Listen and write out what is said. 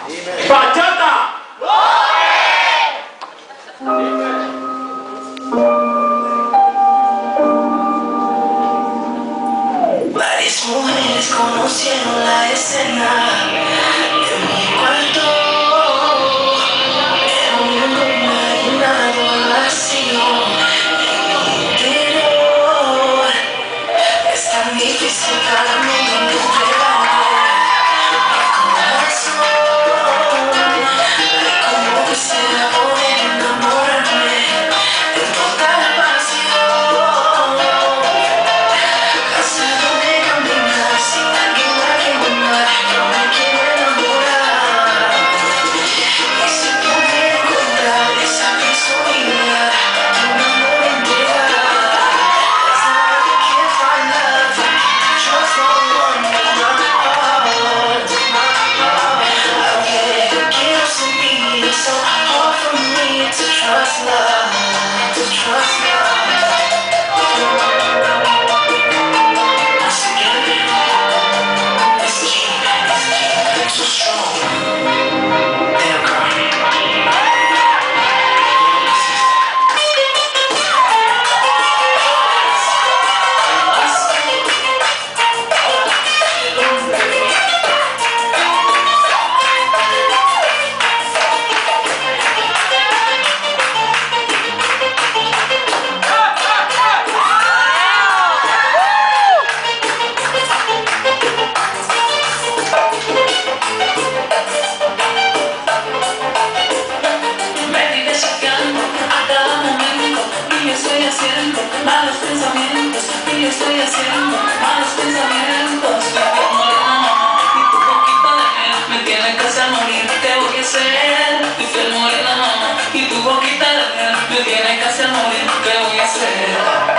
¡Bachata! Varias mujeres conocieron la escena de mi cuarto. Era un mundo imaginado al vacío en mi interior. Es tan difícil cada mundo entregarme mi corazón. Ay, como quisiera poder enamorarme en total vacío. Cansado de caminar sin alguien a quien amar, yo me quiero enamorar. Y si pudiera encontrar esa persona ideal para que un amor entregar. There's nobody I can't find love, just no one in my heart. Aunque te quiero sentir, it's so hard for me to trust love, to trust love. So strong, damn girl. Me vive sacando a cada momento y yo estoy haciendo malos pensamientos y yo estoy haciendo malos pensamientos. Mi piel morena y tu boquita de miel me tienen casi a morir. ¿Qué voy a hacer? Mi piel morena y tu boquita de miel me tienen casi a morir. ¿Qué voy a hacer?